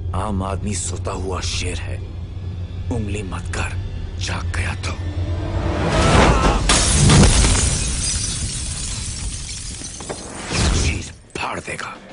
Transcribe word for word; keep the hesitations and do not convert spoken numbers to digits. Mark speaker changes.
Speaker 1: आम आदमी सोता हुआ शेर है, उंगली मत कर, जाग गया तो चीर फाड़ देगा।